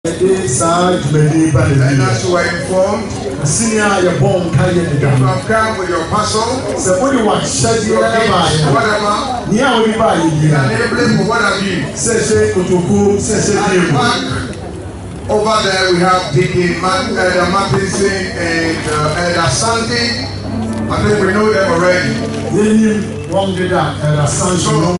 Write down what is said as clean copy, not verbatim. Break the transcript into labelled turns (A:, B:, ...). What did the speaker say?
A: And as you were informed, you have come with your parcel, whatever, enabling for what have you. Over there we have Deacon Martinson and Elder Sandy. I think we know them already.